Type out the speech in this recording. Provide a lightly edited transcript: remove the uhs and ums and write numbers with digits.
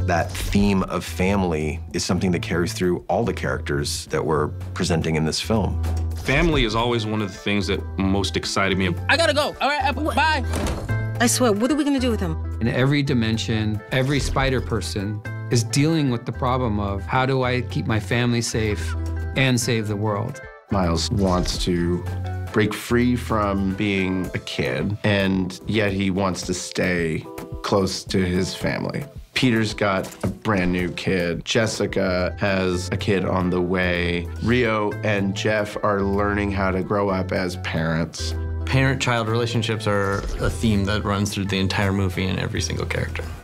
That theme of family is something that carries through all the characters that we're presenting in this film. Family is always one of the things that most excited me. I gotta go. All right, bye. I swear, what are we gonna do with him? In every dimension, every spider person is dealing with the problem of how do I keep my family safe and save the world? Miles wants to break free from being a kid, and yet he wants to stay close to his family. Peter's got a brand new kid. Jessica has a kid on the way. Rio and Jeff are learning how to grow up as parents. Parent-child relationships are a theme that runs through the entire movie and every single character.